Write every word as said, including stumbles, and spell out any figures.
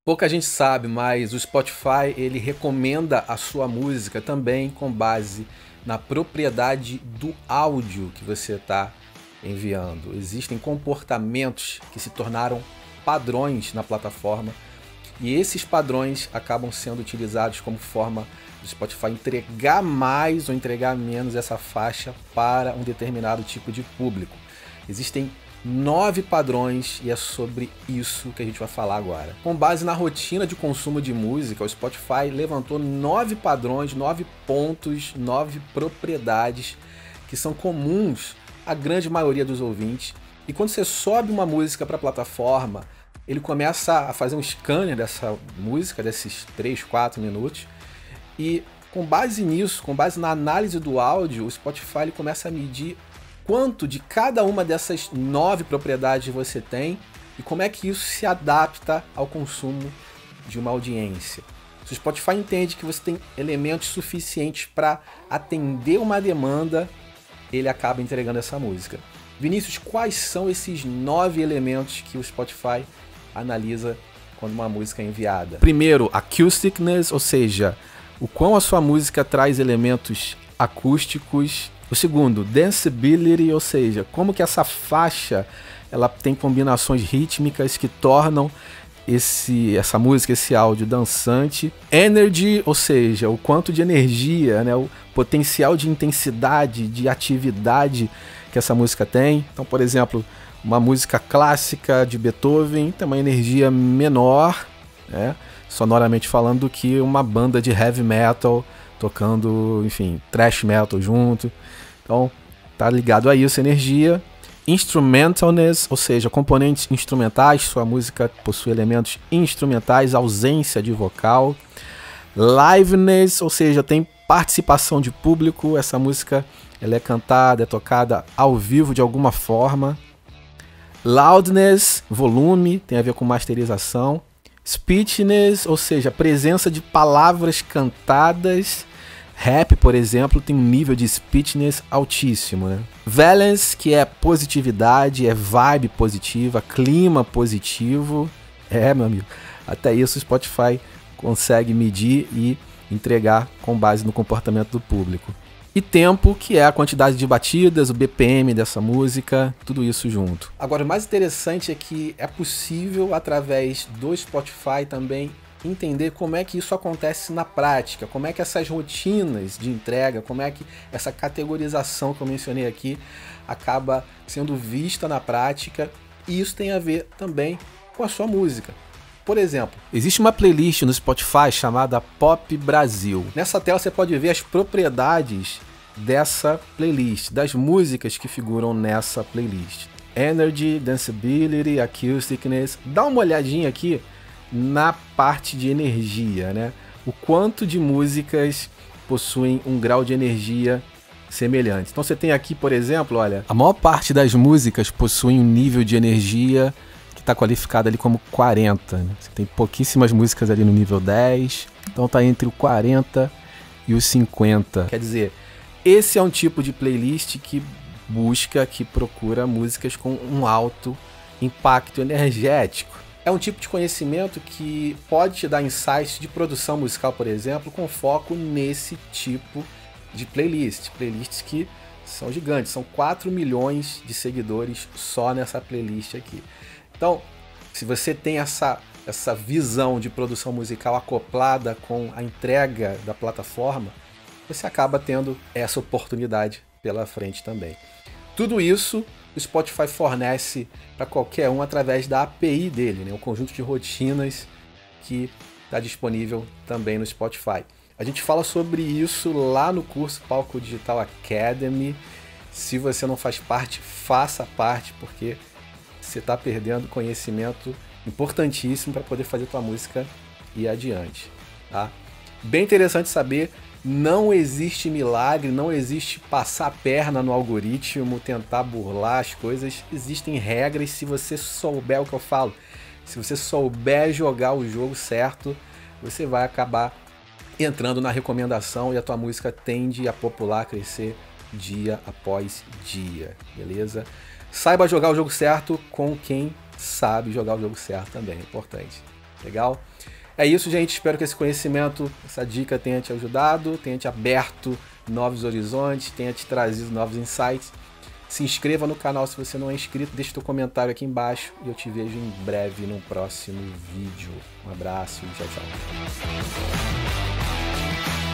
Pouca gente sabe, mas o Spotify ele recomenda a sua música também com base na propriedade do áudio que você está enviando. Existem comportamentos que se tornaram padrões na plataforma e esses padrões acabam sendo utilizados como forma do Spotify entregar mais ou entregar menos essa faixa para um determinado tipo de público. Existem nove padrões e é sobre isso que a gente vai falar agora. Com base na rotina de consumo de música, o Spotify levantou nove padrões, nove pontos, nove propriedades que são comuns à grande maioria dos ouvintes. E quando você sobe uma música para a plataforma, ele começa a fazer um scanner dessa música, desses três, quatro minutos, e com base nisso, com base na análise do áudio, o Spotify ele começa a medir quanto de cada uma dessas nove propriedades você tem e como é que isso se adapta ao consumo de uma audiência. Se o Spotify entende que você tem elementos suficientes para atender uma demanda, ele acaba entregando essa música. Vinícius, quais são esses nove elementos que o Spotify analisa quando uma música é enviada? Primeiro, acousticness, ou seja, o quão a sua música traz elementos acústicos. O segundo, danceability, ou seja, como que essa faixa ela tem combinações rítmicas que tornam esse, essa música, esse áudio dançante. Energy, ou seja, o quanto de energia, né, o potencial de intensidade, de atividade que essa música tem. Então, por exemplo, uma música clássica de Beethoven tem uma energia menor, né, sonoramente falando, do que uma banda de heavy metal tocando, enfim, thrash metal junto. Então, tá ligado a isso, energia. Instrumentalness, ou seja, componentes instrumentais, sua música possui elementos instrumentais, ausência de vocal. Liveness, ou seja, tem participação de público, essa música ela é cantada, é tocada ao vivo de alguma forma. Loudness, volume, tem a ver com masterização. Speechness, ou seja, presença de palavras cantadas. Rap, por exemplo, tem um nível de speechness altíssimo, né? Valence, que é positividade, é vibe positiva, clima positivo. É, meu amigo, até isso o Spotify consegue medir e entregar com base no comportamento do público. E tempo, que é a quantidade de batidas, o B P M dessa música, tudo isso junto. Agora, o mais interessante é que é possível, através do Spotify também, entender como é que isso acontece na prática, como é que essas rotinas de entrega, como é que essa categorização que eu mencionei aqui acaba sendo vista na prática, e isso tem a ver também com a sua música. Por exemplo, existe uma playlist no Spotify chamada Pop Brasil. Nessa tela você pode ver as propriedades dessa playlist, das músicas que figuram nessa playlist. Energy, Danceability, Acousticness. Dá uma olhadinha aqui na parte de energia, né? O quanto de músicas possuem um grau de energia semelhante. Então você tem aqui, por exemplo, olha, a maior parte das músicas possuem um nível de energia que está qualificado ali como quarenta. Né? Você tem pouquíssimas músicas ali no nível dez, então está entre o quarenta e os cinquenta. Quer dizer, esse é um tipo de playlist que busca, que procura músicas com um alto impacto energético. É um tipo de conhecimento que pode te dar insights de produção musical, por exemplo, com foco nesse tipo de playlist. Playlists que são gigantes, são quatro milhões de seguidores só nessa playlist aqui. Então, se você tem essa, essa visão de produção musical acoplada com a entrega da plataforma, você acaba tendo essa oportunidade pela frente também. Tudo isso o Spotify fornece para qualquer um através da A P I dele, né? Um conjunto de rotinas que está disponível também no Spotify. A gente fala sobre isso lá no curso Palco Digital Academy. Se você não faz parte, faça parte, porque você está perdendo conhecimento importantíssimo para poder fazer tua música ir adiante. Tá? Bem interessante saber. Não existe milagre, não existe passar a perna no algoritmo, tentar burlar as coisas. Existem regras. Se você souber o que eu falo, se você souber jogar o jogo certo, você vai acabar entrando na recomendação e a tua música tende a popular, crescer dia após dia, beleza? Saiba jogar o jogo certo com quem sabe jogar o jogo certo também, é importante. Legal? É isso, gente. Espero que esse conhecimento, essa dica tenha te ajudado, tenha te aberto novos horizontes, tenha te trazido novos insights. Se inscreva no canal se você não é inscrito, deixe seu comentário aqui embaixo e eu te vejo em breve no próximo vídeo. Um abraço e tchau, tchau.